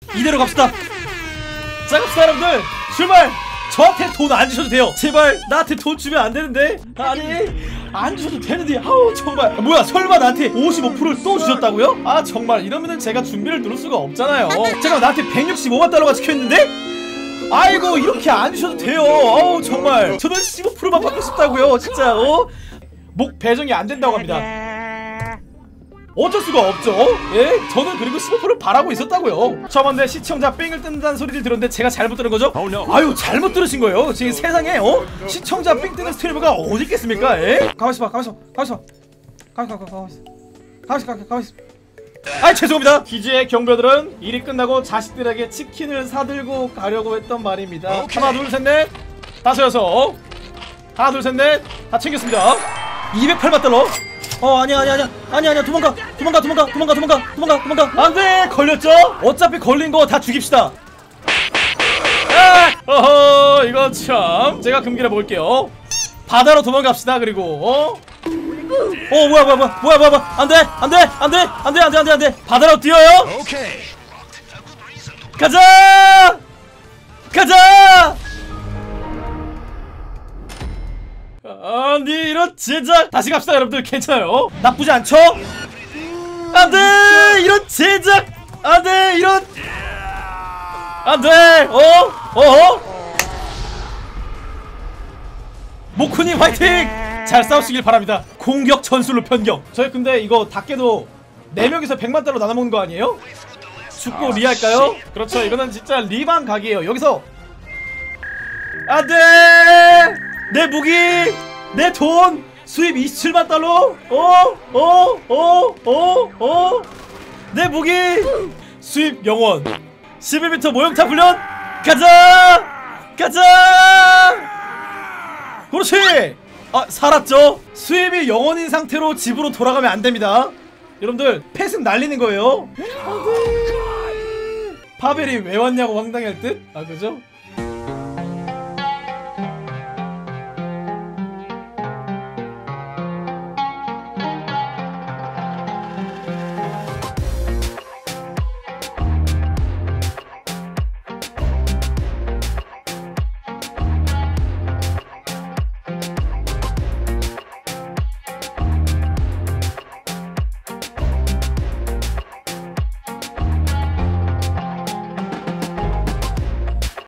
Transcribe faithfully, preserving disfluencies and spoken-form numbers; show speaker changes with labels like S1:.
S1: 이대로 갑시다. 자 갑시다 여러분들. 출발. 저한테 돈 안 주셔도 돼요. 제발 나한테 돈 주면 안 되는데. 아니 안 주셔도 되는데. 아우 정말. 뭐야 설마 나한테 오십오 퍼센트를 또 주셨다고요? 아 정말 이러면은 제가 준비를 누를 수가 없잖아요. 제가 나한테 백육십오만 달러가 찍혀있는데 아이고 이렇게 안 주셔도 돼요. 아우 정말 저는 십오 퍼센트만 받고 싶다고요 진짜. 어? 목 배정이 안 된다고 합니다. 어쩔 수가 없죠. 예? 저는 그리고 십오 퍼센트 바라고 있었다고요. 저번에 시청자 삥을 뜯는다는 소리를 들었는데 제가 잘못 들은 거죠? Oh, no. 아유 잘못 들으신 거예요. 지금 세상에 어? 시청자 삥 뜯는 스트리머가 어디 있겠습니까? 예? 가만있어 봐 가만있어 가만있어 가만있어 가만있어 가만있어 가만있어. 아 죄송합니다. 기지의 경비들은 일이 끝나고 자식들에게 치킨을 사들고 가려고 했던 말입니다. okay. 하나 둘 셋 넷 다섯 여섯 하나 둘 셋 넷 다 챙겼습니다. 이백팔만 달러. 어 아니야 아니야 아니야 아니야 아니야 도망가 도망가 도망가 도망가 도망가 도망가 도망가. 안돼 걸렸죠? 어차피 걸린 거 다 죽입시다. 아! 어허 이거 참 제가 금기를 먹을게요. 바다로 도망갑시다. 그리고 어? 어 뭐야 뭐야 뭐야 뭐야 뭐야 안돼 안돼 안돼 안돼 안돼 안돼 안돼 바다로 뛰어요. 가자 가자. 아니 이런 제작. 다시 갑시다 여러분들. 괜찮아요. 나쁘지 않죠? 안돼 이런 제작. 안돼 이런 안돼. 어? 어? 모쿠님 화이팅! 잘 싸우시길 바랍니다. 공격 전술로 변경. 저희 근데 이거 닭게도 네 명이서 백만 달러 나눠먹는 거 아니에요? 죽고 리할까요? 그렇죠. 이거는 진짜 리만 각이에요. 여기서 안돼 내 무기 내 돈 수입 이십칠만 달러. 어? 어? 어? 어? 어? 내 무기 수입 영원. 십일 미터 모형탑 훈련 가자 가자. 그렇지. 아 살았죠. 수입이 영원인 상태로 집으로 돌아가면 안됩니다. 여러분들 펫은 날리는 거예요. 안돼. 파벨이 왜 왔냐고 황당할 듯? 아 그죠?